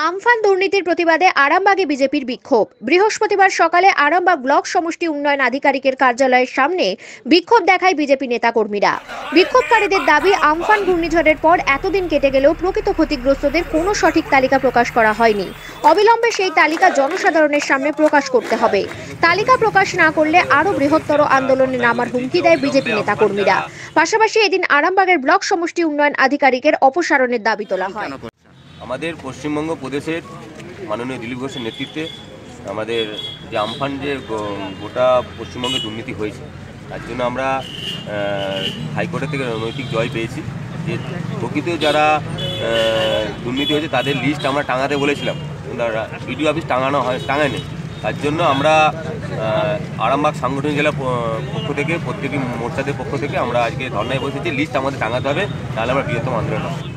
Amphan দুর্নীতির প্রতিবাদে আরামবাগে বিজেপির বিক্ষোভ। বৃহস্পতিবার সকালে আরামবাগ ব্লক সমষ্টি উন্নয়ন আধিকারিকের কার্যালয়ের সামনে বিক্ষোভ দেখায় বিজেপি নেতাকর্মীরা। বিক্ষোভকারীদের দাবি, আমফান ঘূর্ণিঝড়ের পর এতদিন কেটে গেলেও প্রকৃত ক্ষতিগ্রস্তদের কোনো সঠিক তালিকা প্রকাশ করা হয়নি। অবিলম্বে সেই তালিকা জনসাধারণের সামনে প্রকাশ করতে হবে। তালিকা প্রকাশ না করলে আরো বৃহত্তর আন্দোলনে নামার হুমকি দেয় বিজেপি নেতাকর্মীরা। পাশাপাশি এদিন আরামবাগের ব্লক সমষ্টি উন্নয়ন আধিকারিকের অপসারণের দাবি তোলা হয়। আমাদের পশ্চিমবঙ্গ প্রদেশের মাননীয় দিলীপ ঘোষের নেতৃত্বে আমাদের যে আমফান যে গোটা পশ্চিমবঙ্গে দুর্নীতি হয়েছে, তার জন্য আমরা হাইকোর্টের থেকে নৈতিক জয় পেয়েছি যে প্রকৃত যারা দুর্নীতি হয়েছে তাদের লিস্ট আমরা টাঙাতে বলেছিলাম, বিডিও অফিস টাঙায়নি। তার জন্য আমরা আরামবাগ সাংগঠনিক জেলা পক্ষ থেকে প্রত্যেকটি মোর্চাদের পক্ষ থেকে আমরা আজকে ধর্নায় বসেছি, লিস্ট আমাদের টাঙাতে হবে, নাহলে আমরা বৃহত্তম আন্দোলন হবে।